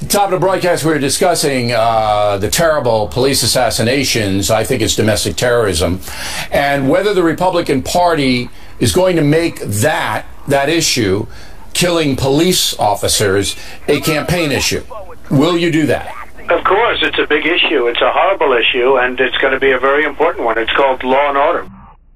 Top of the broadcast, we were discussing the terrible police assassinations. I think it's domestic terrorism, and whether the Republican Party is going to make that issue, killing police officers, a campaign issue. Will you do that? Of course, it's a big issue. It's a horrible issue, and it's going to be a very important one. It's called law and order.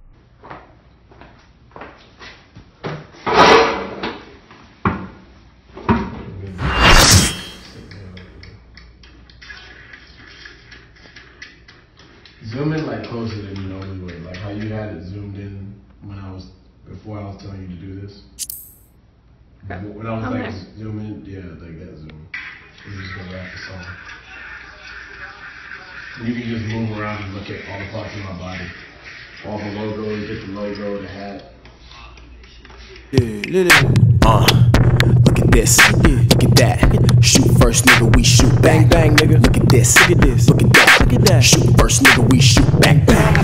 Zoom in like closer than you normally would. Like how you had it zoomed in before I was telling you to do this. When I was like zoom in, yeah, like that zoom. You just go back to song. You can just move around and look at all the parts of my body. All the logos, get the logo, the hat. Look at this, look at that. Shoot first, nigga, we shoot bang bang, nigga. Look at this, look at this, look at that, look at that. Shoot first, nigga, we shoot bang bang.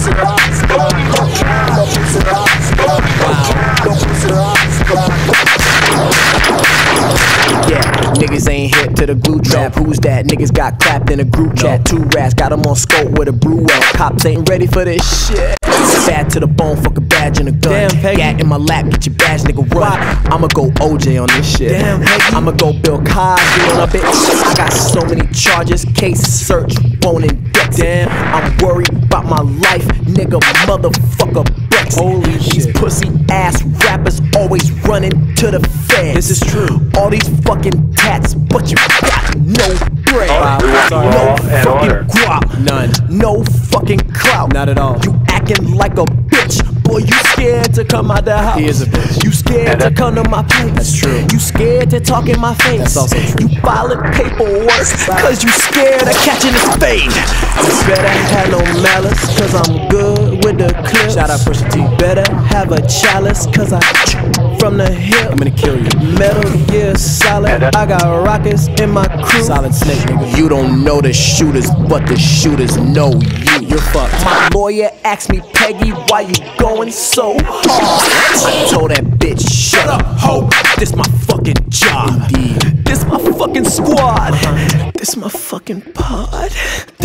Yeah, niggas ain't hip to the glue trap. Who's that? Niggas got clapped in a group chat. 2 rats got them on scope with a brew out. Cops ain't ready for this shit. Bad to the bone, fuck a badge and a gun. Gat in my lap, get your badge, nigga, run. I'ma go OJ on this shit. I'ma go Bill Cosby on a bitch. I got so many charges, case search, won't index it. I'm worried about my life, nigga, motherfucker, Brexit. Holy shit. These pussy ass rappers always running to the feds. This is true. All these fucking tats, but you got no bread. No fucking guap. None. No fucking clout. Not at all. You acting like a bitch. Boy, you scared to come out the house. He is a bitch. You scared to come to my place. That's true. You scared to talk in my face. That's also true. You filing paperwork cause you scared of catching his fade. You better have no malice cause I'm good with the clip. Shout out Pusha T. Better have a chalice cause I from the hip. I'm gonna kill you. Metal Gear Solid. I got rockets in my crew. Solid Snake, nigga. You don't know the shooters, but the shooters know you. You're fucked. My lawyer asked me, Peggy, why you going so hard? I told that bitch, shut up, ho. This my fucking job. Indeed. This my fucking squad. This my fucking pod.